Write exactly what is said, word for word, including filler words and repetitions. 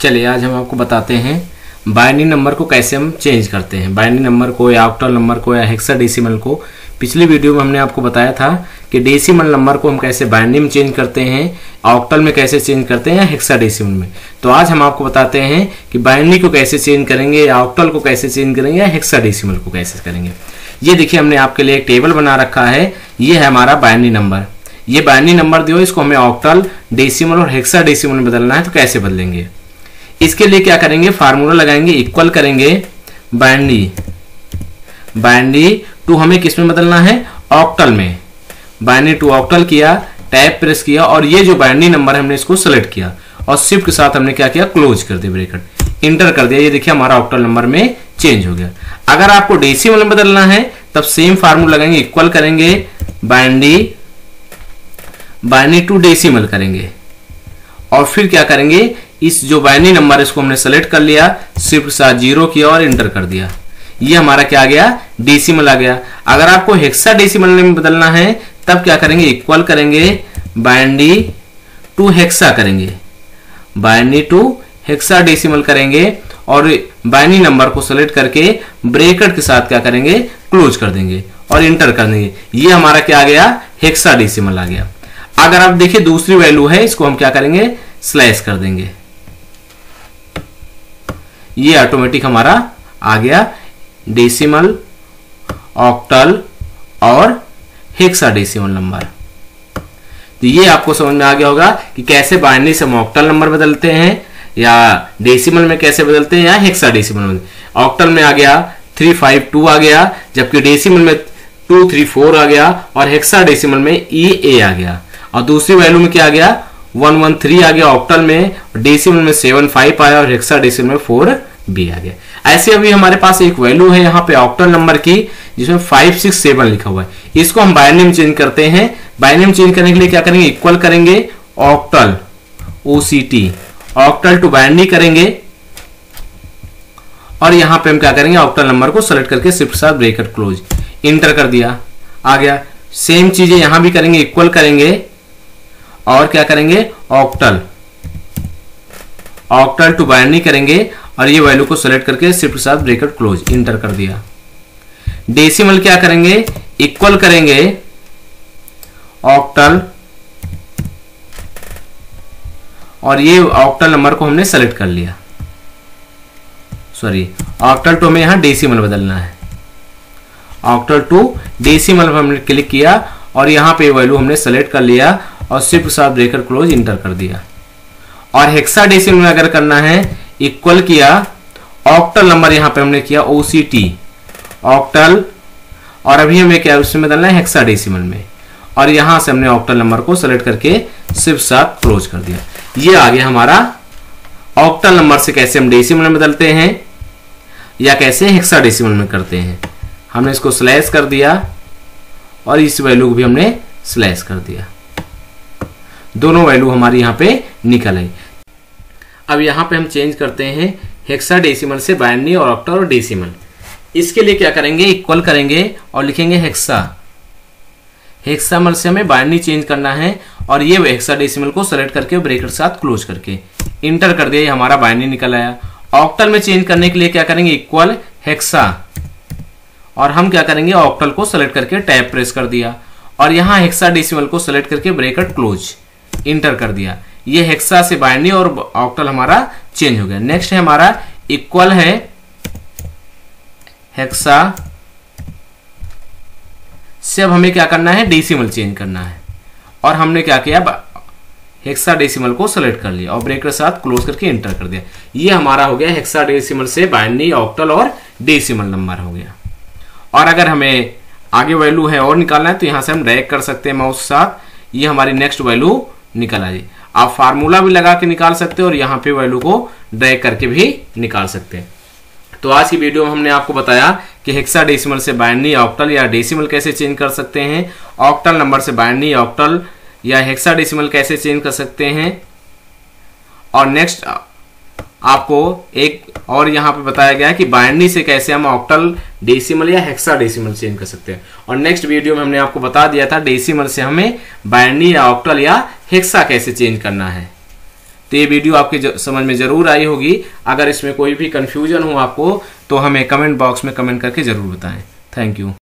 चलिए आज हम आपको बताते हैं बाइनरी नंबर को कैसे हम चेंज करते हैं। बाइनरी नंबर को या ऑक्टल नंबर को या हेक्साडेसिमल को पिछली वीडियो में हमने आपको बताया था कि डेसिमल नंबर को हम कैसे बाइनरी में चेंज करते हैं, ऑक्टल में कैसे चेंज करते हैं या हेक्साडेसिमल में। तो आज हम आपको बताते हैं कि बाइनरी को कैसे चेंज करेंगे या ऑक्टल को कैसे चेंज करेंगे या हेक्साडेसिमल को कैसे करेंगे। ये देखिए हमने आपके लिए एक टेबल बना रखा है। ये है हमारा बाइनरी नंबर। ये बाइनरी नंबर दियो, इसको हमें ऑक्टल, डेसिमल और हेक्साडेसिमल में बदलना है। तो कैसे बदलेंगे, इसके लिए क्या करेंगे, फार्मूला लगाएंगे, इक्वल करेंगे बाइनरी बाइनरी टू हमें किस में बदलना है, ऑक्टल में। बाइनरी टू ऑक्टल किया, टैब प्रेस किया और ये जो बाइनरी नंबर है हमने इसको सेलेक्ट किया और शिफ्ट के साथ हमने क्या किया, क्लोज कर दिया, ब्रैकेट, इंटर कर दिया। ये देखिए हमारा ऑक्टल नंबर में चेंज हो गया। अगर आपको डेसिमल में बदलना है तब सेम फार्मूला लगाएंगे, इक्वल करेंगे बाइनरी बाइनरी टू डेसिमल करेंगे और फिर क्या करेंगे, इस जो बाइनरी नंबर है इसको हमने सेलेक्ट कर लिया, शिफ्ट साथ जीरो किया और इंटर कर दिया। ये हमारा क्या आ गया, डेसिमल आ गया। अगर आपको हेक्साडेसिमल में बदलना है तब क्या करेंगे, इक्वल करेंगे बाइनरी टू हेक्सा करेंगे, बाइनरी टू हेक्साडेसिमल करेंगे और बाइनरी नंबर को सेलेक्ट करके ब्रैकेट के साथ क्या करेंगे, क्लोज कर देंगे और इंटर कर देंगे। ये हमारा क्या आ गया, हेक्साडेसिमल आ गया। अगर आप देखिए दूसरी वैल्यू है, इसको हम क्या करेंगे, स्लैश कर देंगे। ये ऑटोमेटिक हमारा आ गया डेसिमल, ऑक्टल और हेक्साडेसिमल नंबर। तो ये आपको समझ में आ गया होगा कि कैसे बाइनरी से हम ऑक्टल नंबर बदलते हैं या डेसिमल में कैसे बदलते हैं या हेक्साडेसिमल में। ऑक्टल में आ गया थ्री फाइव टू आ गया, जबकि डेसिमल में टू थ्री फोर आ गया और हेक्साडेसिमल में ई ए आ गया। और दूसरी वैल्यू में क्या आ गया, वन वन थ्री आ गया ऑक्टल में, डेसिमल में सेवन फाइव आया और हेक्साडेसिमल में फोर बी आ गया। ऐसे अभी हमारे पास एक वैल्यू है यहाँ पे ऑक्टल नंबर की जिसमें फाइव सिक्स सेवन लिखा हुआ है। इसको हम बाइनरी में चेंज करते हैं। बाइनरी में चेंज करने के लिए क्या करेंगे, इक्वल करेंगे octal, O C T, octal to binary करेंगे और यहाँ पे हम क्या करेंगे, ऑक्टल नंबर को सेलेक्ट करके शिफ्ट साथ ब्रैकेट क्लोज, इंटर कर दिया, आ गया। सेम चीजें यहां भी करेंगे, इक्वल करेंगे और क्या करेंगे, ऑक्टल ऑक्टल टू बाइनरी करेंगे और ये वैल्यू को सेलेक्ट करके शिफ्ट साथ ब्रैकेट क्लोज, इंटर कर दिया। डेसिमल क्या करेंगे, इक्वल करेंगे ऑक्टल और ये ऑक्टल नंबर को हमने सेलेक्ट कर लिया, सॉरी ऑक्टल टू हमें यहां डेसिमल बदलना है। ऑक्टल टू डेसिमल पर हमने क्लिक किया और यहां पे वैल्यू हमने सेलेक्ट कर लिया और शिफ्ट साथ ब्रैकेट क्लोज, इंटर कर दिया। और हेक्साडेसिमल में अगर करना है, इक्वल किया, ऑक्टल नंबर यहां पे हमने किया ओ सी टी, ऑक्टल, और अभी हमें क्या उसमें बदलना है, हेक्साडेसिमल में, और यहां से हमने ऑक्टल नंबर को सेलेक्ट करके शिफ्ट साथ क्लोज कर दिया। ये आ गया हमारा ऑक्टल नंबर से कैसे हम डेसिमल में बदलते हैं या कैसे हेक्साडेसिमल में करते हैं। हमने इसको स्लैश कर दिया और इस वैल्यू को भी हमने स्लैश कर दिया। दोनों वैल्यू हमारी यहाँ पे निकल आई। अब यहाँ पे हम चेंज करते हैं हेक्साडेसिमल से बाइनरी और ऑक्टल और डेसिमल। इसके लिए क्या करेंगे, इक्वल करेंगे और लिखेंगे हेक्सा। हेक्सामल से हमें बाइनरी चेंज करना है और ये हेक्साडेसिमल को सेलेक्ट करके ब्रैकेट साथ क्लोज करके इंटर कर दिया, ये हमारा बाइनरी निकल आया। ऑक्टल में चेंज करने के लिए क्या करेंगे, इक्वल हेक्सा और हम क्या करेंगे, ऑक्टल को सेलेक्ट करके टैब प्रेस कर दिया और यहाँ हेक्साडेसिमल को सेलेक्ट करके ब्रैकेट क्लोज, इंटर कर दिया। ये हेक्सा से बाइनरी और ऑक्टल हमारा चेंज हो गया। नेक्स्ट है हमारा इक्वल है हेक्सा से अब हमें क्या करना है, डेसिमल चेंज करना है और हमने क्या किया, हेक्साडेसिमल को सेलेक्ट कर लिया और ब्रैकेट साथ क्लोज करके इंटर कर दिया। ये हमारा हो गया हेक्साडेसिमल से बाइनरी, ऑक्टल और डेसिमल नंबर हो गया। और अगर हमें आगे वैल्यू है और निकालना है तो यहां से हम ड्रैग कर सकते हैं माउस के साथ, ये हमारी नेक्स्ट वैल्यू निकल आई। आप फार्मूला भी लगा के निकाल सकते हैं और यहाँ पे वैल्यू को ड्रैग करके भी निकाल सकते हैं। तो आज की वीडियो में हमने आपको बताया कि हेक्साडेसिमल से बाइनरी, ऑक्टल या डेसिमल कैसे चेंज कर सकते हैं, ऑक्टल नंबर से बाइनरी, ऑक्टल या हेक्साडेसिमल कैसे चेंज कर सकते हैं। और नेक्स्ट आपको एक और यहाँ पे बताया गया है कि बाइनरी से कैसे हम ऑक्टल, डेसिमल या हेक्साडेसिमल चेंज कर सकते हैं। और नेक्स्ट वीडियो में हमने आपको बता दिया था डेसिमल से हमें बाइनरी या ऑक्टल या हेक्सा कैसे चेंज करना है। तो ये वीडियो आपके समझ में ज़रूर आई होगी। अगर इसमें कोई भी कन्फ्यूजन हो आपको तो हमें कमेंट बॉक्स में कमेंट करके ज़रूर बताएं। Thank you.